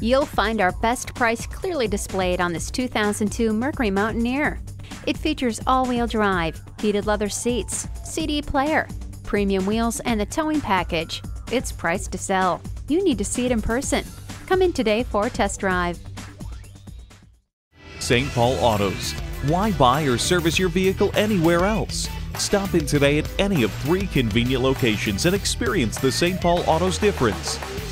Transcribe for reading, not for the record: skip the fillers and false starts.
You'll find our best price clearly displayed on this 2002 Mercury Mountaineer. It features all-wheel drive, heated leather seats, CD player, premium wheels, and a towing package. It's priced to sell. You need to see it in person. Come in today for a test drive. St. Paul Autos. Why buy or service your vehicle anywhere else? Stop in today at any of 3 convenient locations and experience the St. Paul Autos difference.